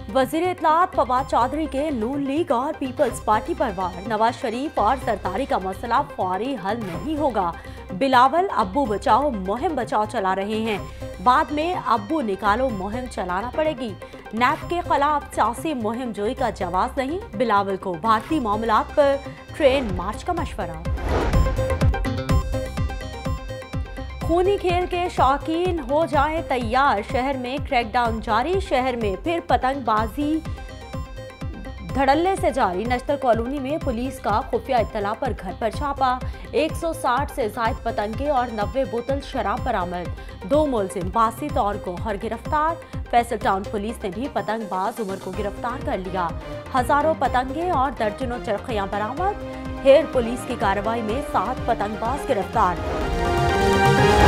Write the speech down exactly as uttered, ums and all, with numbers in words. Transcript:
वजीर इत्तलात फवाद चौधरी के नून लीग और पीपल्स पार्टी पर वार। नवाज शरीफ और सरदारी का मसला फौरी हल नहीं होगा। बिलावल अब्बू बचाओ मुहिम बचाओ चला रहे हैं, बाद में अब्बू निकालो मुहिम चलाना पड़ेगी। नैब के खिलाफ सियासी मुहिम जोई का जवाब नहीं। बिलावल को भारतीय मामलात पर ट्रेन मार्च का मशवरा। खूनी खेल के शौकीन हो जाएं तैयार। शहर में क्रैकडाउन जारी। शहर में फिर पतंगबाजी धड़ल्ले से जारी। नश्तर कॉलोनी में पुलिस का खुफिया इत्तला पर घर पर छापा। एक सौ साठ से जायद पतंगे और नब्बे बोतल शराब बरामद। दो मुलजिम बासित और गौहर गिरफ्तार। फैसल टाउन पुलिस ने भी पतंगबाज उमर को गिरफ्तार कर लिया। हजारों पतंगे और दर्जनों चरखियां बरामद। हेर पुलिस की कार्रवाई में सात पतंगबाज गिरफ्तार।